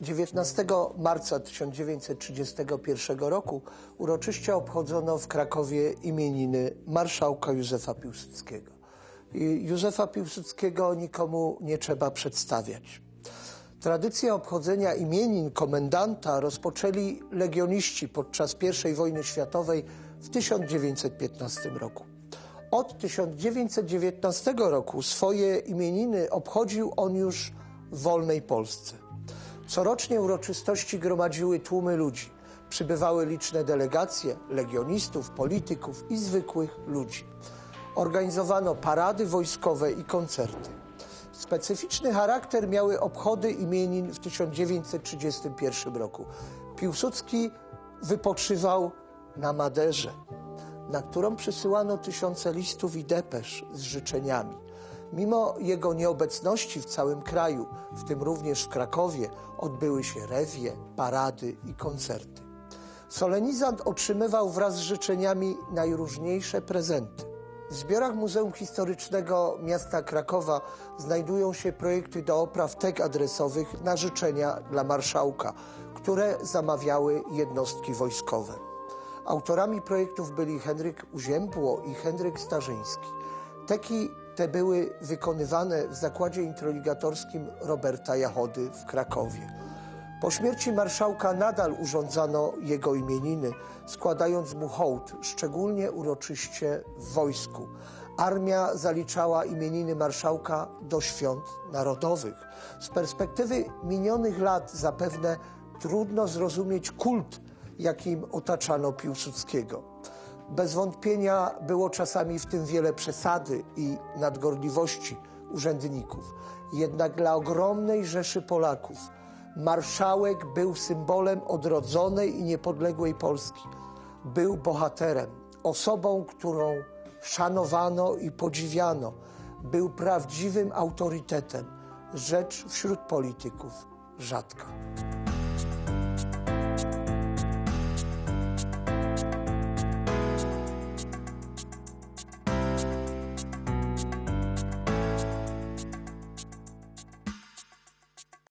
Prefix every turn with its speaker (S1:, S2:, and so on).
S1: 19 marca 1931 roku uroczyście obchodzono w Krakowie imieniny marszałka Józefa Piłsudskiego. Józefa Piłsudskiego nikomu nie trzeba przedstawiać. Tradycję obchodzenia imienin komendanta rozpoczęli legioniści podczas I wojny światowej w 1915 roku. Od 1919 roku swoje imieniny obchodził on już w wolnej Polsce. Corocznie uroczystości gromadziły tłumy ludzi. Przybywały liczne delegacje legionistów, polityków i zwykłych ludzi. Organizowano parady wojskowe i koncerty. Specyficzny charakter miały obchody imienin w 1931 roku. Piłsudski wypoczywał na Maderze, na którą przysyłano tysiące listów i depesz z życzeniami. Mimo jego nieobecności w całym kraju, w tym również w Krakowie, odbyły się rewie, parady i koncerty. Solenizant otrzymywał wraz z życzeniami najróżniejsze prezenty. W zbiorach Muzeum Historycznego Miasta Krakowa znajdują się projekty do opraw tek adresowych na życzenia dla marszałka, które zamawiały jednostki wojskowe. Autorami projektów byli Henryk Uziębło i Henryk Starzyński. Teki te były wykonywane w zakładzie introligatorskim Roberta Jachody w Krakowie. Po śmierci marszałka nadal urządzano jego imieniny, składając mu hołd, szczególnie uroczyście w wojsku. Armia zaliczała imieniny marszałka do świąt narodowych. Z perspektywy minionych lat zapewne trudno zrozumieć kult, jakim otaczano Piłsudskiego. Bez wątpienia było czasami w tym wiele przesady i nadgorliwości urzędników. Jednak dla ogromnej rzeszy Polaków marszałek był symbolem odrodzonej i niepodległej Polski. Był bohaterem, osobą, którą szanowano i podziwiano. Był prawdziwym autorytetem, rzecz wśród polityków rzadka.